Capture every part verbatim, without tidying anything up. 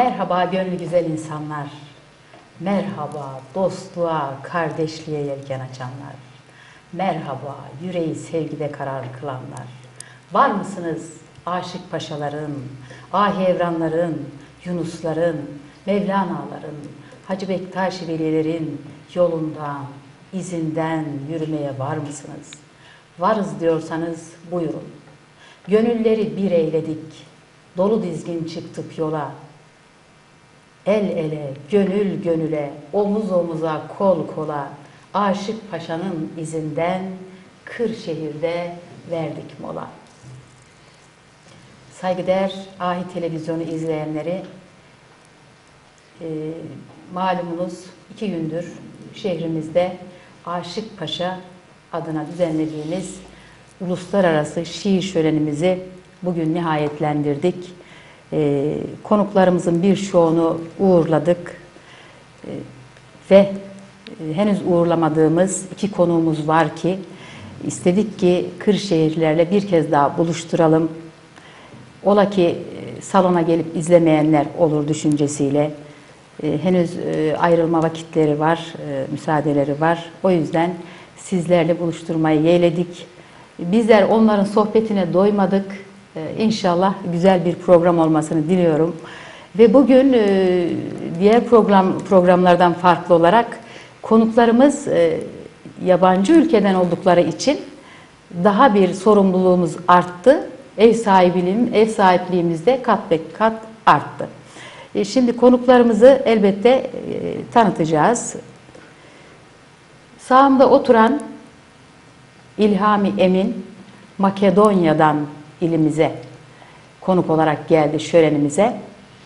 Merhaba gönlü güzel insanlar. Merhaba dostluğa, kardeşliğe yelken açanlar. Merhaba yüreği sevgide karar kılanlar. Var mısınız aşık paşaların, ahi evranların, Yunusların, Mevlana'ların, Hacı Bektaş Velilerin yolundan, izinden yürümeye var mısınız? Varız diyorsanız buyurun. Gönülleri bir eyledik, dolu dizgin çıktık yola. El ele, gönül gönüle, omuz omuza, kol kola, Aşık Paşa'nın izinden Kırşehir'de verdik mola. Saygıdeğer Ahi Televizyonu izleyenleri, e, malumunuz iki gündür şehrimizde Aşık Paşa adına düzenlediğimiz uluslararası şiir şölenimizi bugün nihayetlendirdik. E, konuklarımızın birçoğunu uğurladık e, ve e, henüz uğurlamadığımız iki konuğumuz var ki istedik ki Kırşehirlilerle bir kez daha buluşturalım. Ola ki e, salona gelip izlemeyenler olur düşüncesiyle. E, henüz e, ayrılma vakitleri var, e, müsaadeleri var. O yüzden sizlerle buluşturmayı yeğledik. Bizler onların sohbetine doymadık. İnşallah güzel bir program olmasını diliyorum. Ve bugün diğer program programlardan farklı olarak konuklarımız yabancı ülkeden oldukları için daha bir sorumluluğumuz arttı. Ev sahipliğim, ev sahipliğimiz de kat be kat arttı. Şimdi konuklarımızı elbette tanıtacağız. Sağımda oturan İlhami Emin, Makedonya'dan ilimize konuk olarak geldi şölenimize.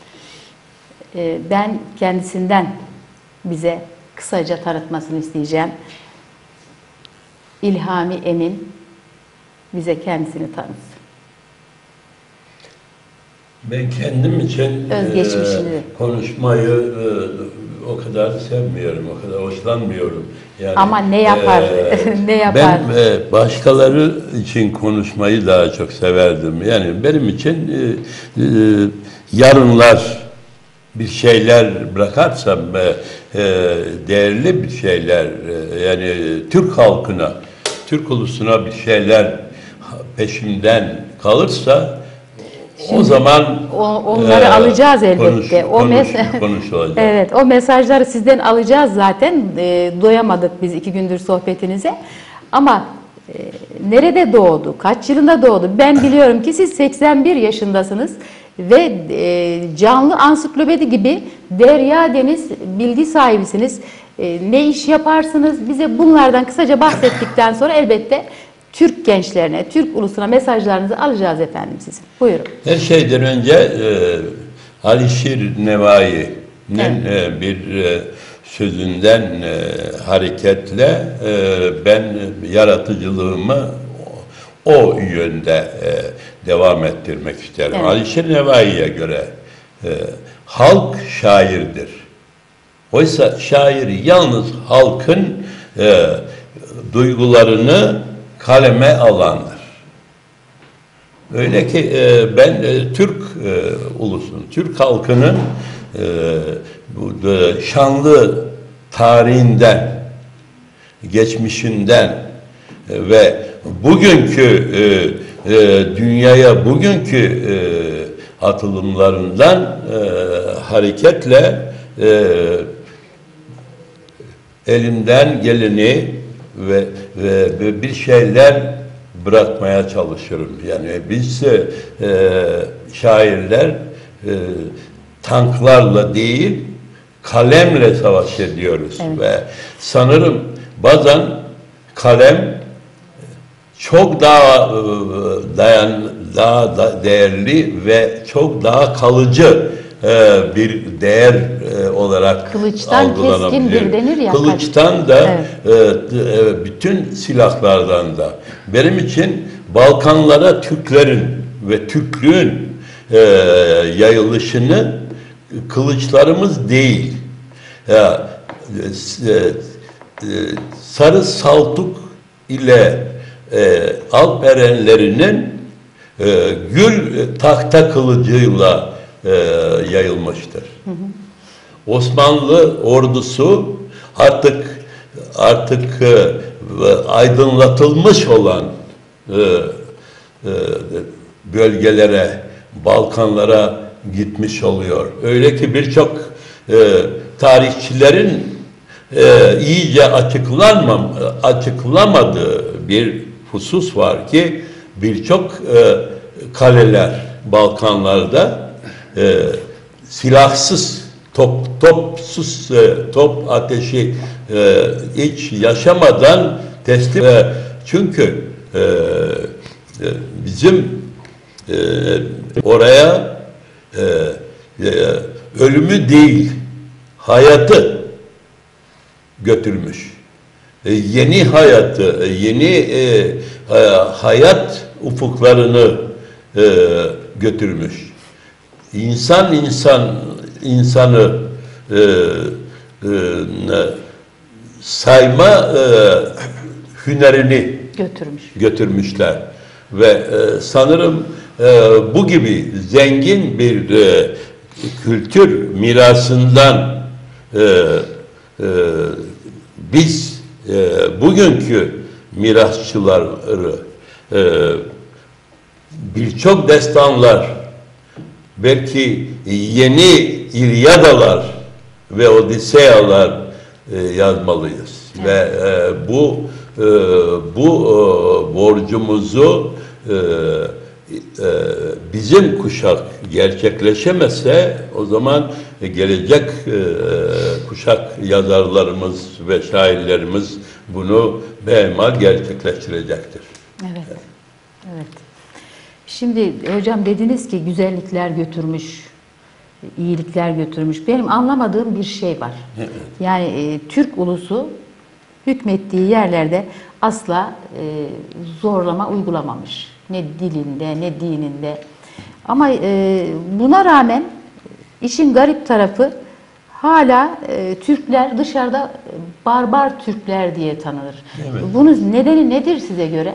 Ben kendisinden bize kısaca tanıtmasını isteyeceğim. İlhami Emin bize kendisini tanıtsın. Ben kendim için e, konuşmayı e, o kadar sevmiyorum, o kadar hoşlanmıyorum. Yani, Ama ne yapar? E, ne yapar? Ben e, başkaları için konuşmayı daha çok severdim. Yani benim için e, e, yarınlar bir şeyler bırakarsam, e, e, değerli bir şeyler, e, yani Türk halkına, Türk ulusuna bir şeyler peşimden kalırsa, Şimdi, o zaman o, onları e, alacağız elbette. Konuş, o mes konuş Evet, o mesajları sizden alacağız zaten. E, doyamadık biz iki gündür sohbetinize. Ama e, nerede doğdu? Kaç yılında doğdu? Ben biliyorum ki siz seksen bir yaşındasınız ve e, canlı ansiklopedi gibi derya deniz bilgi sahibisiniz. E, ne iş yaparsınız? Bize bunlardan kısaca bahsettikten sonra elbette Türk gençlerine, Türk ulusuna mesajlarınızı alacağız efendim sizin. Buyurun. Her şeyden önce e, Alişir Nevai'nin evet. e, bir e, sözünden e, hareketle e, ben yaratıcılığımı o, o yönde e, devam ettirmek isterim. Evet. Alişir Nevai'ye göre e, halk şairdir. Oysa şair yalnız halkın e, duygularını kaleme alandır. Öyle ki e, ben e, Türk e, ulusunun, Türk halkının e, bu e, şanlı tarihinden, geçmişinden e, ve bugünkü e, e, dünyaya bugünkü e, atılımlarından e, hareketle e, elimden geleni Ve, ve, ve bir şeyler bırakmaya çalışırım. Yani biz e, şairler e, tanklarla değil, kalemle savaş ediyoruz. Evet. Ve sanırım bazen kalem çok daha e, dayan, daha da değerli ve çok daha kalıcı e, bir değer e, olarak Kılıçtan keskindir denir ya. Kılıçtan da evet. e, bütün silahlardan da. Benim için Balkanlara Türklerin ve Türklüğün e, yayılışını kılıçlarımız değil. Ya, e, e, Sarı Saltuk ile e, Alperenlerinin e, gül tahta kılıcıyla e, yayılmıştır. Hı hı. Osmanlı ordusu artık artık e, aydınlatılmış olan e, e, bölgelere, Balkanlara gitmiş oluyor. Öyle ki birçok e, tarihçilerin e, iyice açıklanmam, açıklamadığı bir husus var ki birçok e, kaleler Balkanlarda e, silahsız, top topsuz, e, top ateşi e, hiç yaşamadan teslim. E, çünkü e, e, bizim e, oraya e, e, ölümü değil, hayatı götürmüş. E, yeni hayatı, yeni e, e, hayat ufuklarını e, götürmüş. İnsan insan insanı e, e, sayma e, hünerini götürmüş. götürmüşler. Ve e, sanırım e, bu gibi zengin bir e, kültür mirasından e, e, biz e, bugünkü mirasçıları e, birçok destanlar, belki yeni İlyadalar ve Odiseyalar e, yazmalıyız. Evet. Ve e, bu e, bu e, borcumuzu e, e, bizim kuşak gerçekleşemezse o zaman gelecek e, kuşak yazarlarımız ve şairlerimiz bunu behemal gerçekleştirecektir. Evet. Evet. Şimdi hocam dediniz ki güzellikler götürmüş, iyilikler götürmüş. Benim anlamadığım bir şey var. Evet. Yani e, Türk ulusu hükmettiği yerlerde asla e, zorlama uygulamamış. Ne dilinde, ne dininde. Ama e, buna rağmen işin garip tarafı hala e, Türkler dışarıda barbar Türkler diye tanınır. Evet. Bunun nedeni nedir size göre?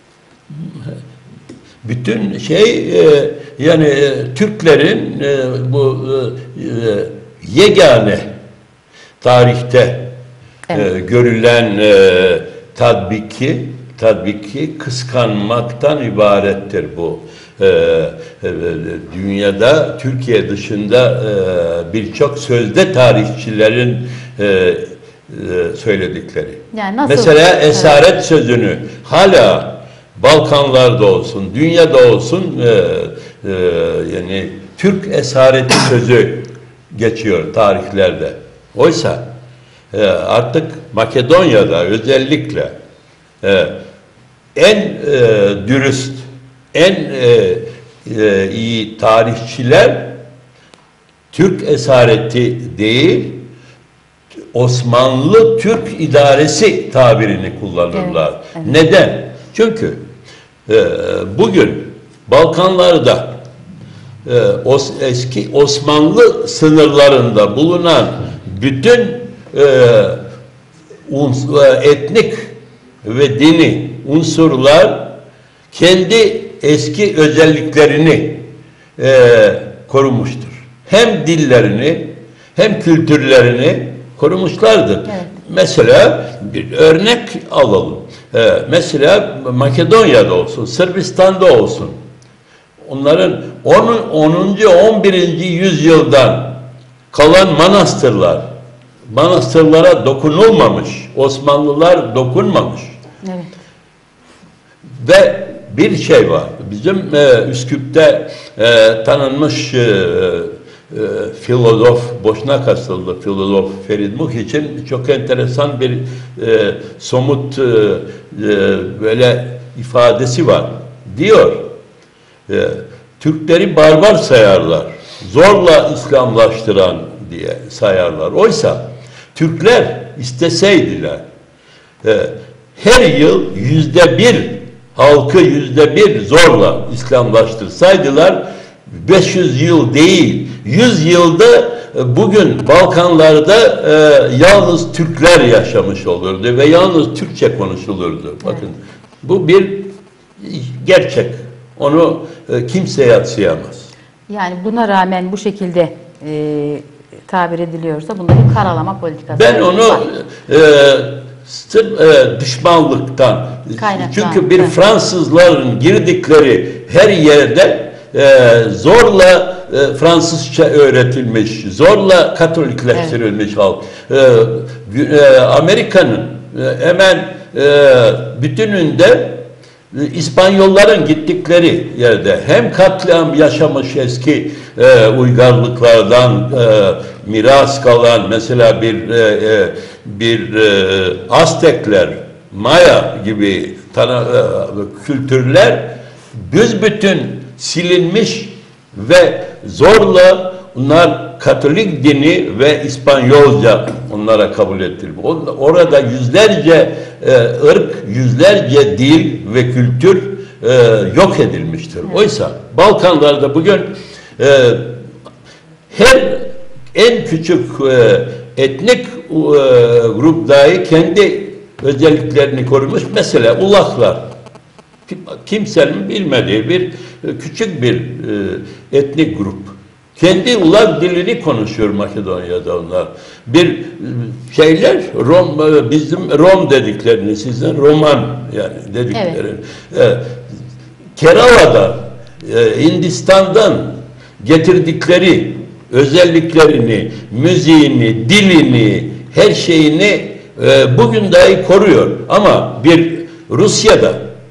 Bütün şey e, yani e, Türklerin e, bu e, yegane tarihte evet. e, görülen e, tatbiki tatbiki kıskanmaktan ibarettir bu. E, e, dünyada Türkiye dışında e, birçok sözde tarihçilerin e, e, söyledikleri. Yani nasıl? Mesela esaret evet. sözünü hala Balkanlarda olsun, dünyada olsun e, e, yani Türk esareti sözü geçiyor tarihlerde. Oysa e, artık Makedonya'da özellikle e, en e, dürüst, en e, e, iyi tarihçiler Türk esareti değil, Osmanlı Türk idaresi tabirini kullanırlar. Evet, evet. Neden? Çünkü e, bugün Balkanlarda e, os, eski Osmanlı sınırlarında bulunan bütün e, uns, etnik ve dini unsurlar kendi eski özelliklerini e, korumuştur. Hem dillerini hem kültürlerini korumuşlardır. Evet. Mesela bir örnek alalım. Ee, mesela Makedonya'da olsun, Sırbistan'da olsun. Onların onuncu on birinci yüzyıldan kalan manastırlar, manastırlara dokunulmamış, Osmanlılar dokunmamış. Evet. Ve bir şey var, bizim e, Üsküp'te e, tanınmış e, e, filozof, Boşnak asıllı filozof Ferit Muhiç'in çok enteresan bir e, somut e, e, böyle ifadesi var. Diyor, e, Türkleri barbar sayarlar, zorla İslamlaştıran diye sayarlar. Oysa Türkler isteseydiler e, her yıl yüzde bir halkı yüzde bir zorla İslamlaştırsaydılar beş yüz yıl değil yüz yılda bugün Balkanlarda e, yalnız Türkler yaşamış olurdu ve yalnız Türkçe konuşulurdu. Bakın bu bir gerçek. Onu e, kimse yadsıyamaz. Yani buna rağmen bu şekilde e, tabir ediliyorsa bunda bir karalama politikası Ben onu var. e, sırf e, düşmanlıktan, Kaynaklan- çünkü bir evet. Fransızların girdikleri her yerde e, zorla e, Fransızca öğretilmiş, zorla Katolikleştirilmiş halk. E, e, Amerika'nın e, hemen e, bütününde e, İspanyolların gittikleri yerde hem katliam yaşamış eski e, uygarlıklardan e, miras kalan mesela bir e, e, bir e, Aztekler, Maya gibi tana, e, kültürler büsbütün silinmiş ve zorla onlar Katolik dini ve İspanyolca onlara kabul ettirilmiş. Orada yüzlerce e, ırk, yüzlerce dil ve kültür e, yok edilmiştir. Evet. Oysa Balkanlarda bugün e, her en küçük e, etnik e, grup dahi kendi özelliklerini korumuş. Mesela Ulaklar. Kimsenin bilmediği bir küçük bir e, etnik grup. Kendi ulak dilini konuşuyor Makedonya'da onlar. Bir şeyler Rom, bizim Rom dediklerini sizden Roman yani dediklerini. Evet. E, Kerava'da e, Hindistan'dan getirdikleri özelliklerini, müziğini, dilini, her şeyini e, bugün dahi koruyor. Ama bir Rusya'da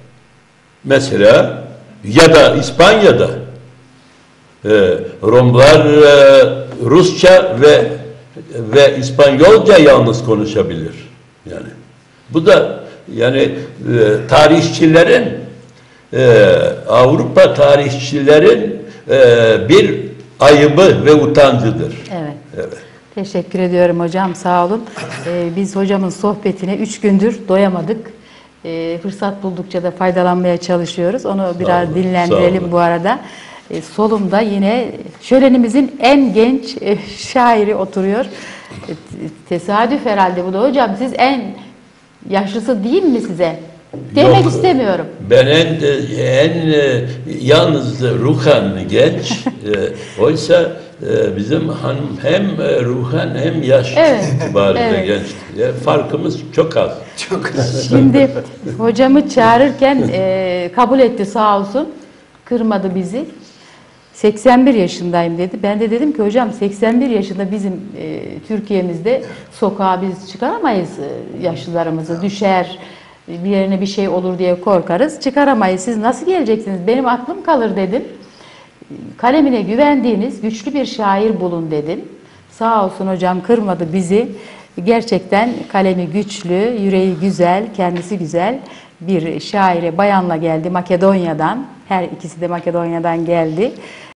mesela ya da İspanya'da e, Romlar e, Rusça ve ve İspanyolca yalnız konuşabilir. Yani bu da yani e, tarihçilerin e, Avrupa tarihçilerin e, bir ayıbı ve utancıdır. Evet. Evet. Teşekkür ediyorum hocam. Sağ olun. Ee, biz hocamın sohbetine üç gündür doyamadık. Ee, fırsat buldukça da faydalanmaya çalışıyoruz. Onu biraz olun, dinlendirelim bu arada. Ee, solumda yine şölenimizin en genç e, şairi oturuyor. E, tesadüf herhalde bu da hocam. Siz en yaşlısı değil mi size? Demek Yok, istemiyorum. Ben en, en yalnız ruhan genç. e, oysa e, bizim hanım hem ruhan hem yaş Evet, itibariyle evet. genç. E, farkımız çok az. Çok az. Şimdi hocamı çağırırken e, kabul etti sağ olsun. Kırmadı bizi. seksen bir yaşındayım dedi. Ben de dedim ki hocam seksen bir yaşında bizim e, Türkiye'mizde sokağa biz çıkaramayız e, yaşlılarımızı. Düşer, bir yerine bir şey olur diye korkarız. Çıkaramayız. Siz nasıl geleceksiniz? Benim aklım kalır dedim. Kalemine güvendiğiniz güçlü bir şair bulun dedim. Sağ olsun hocam kırmadı bizi. Gerçekten kalemi güçlü, yüreği güzel, kendisi güzel bir şaire bayanla geldi Makedonya'dan. Her ikisi de Makedonya'dan geldi.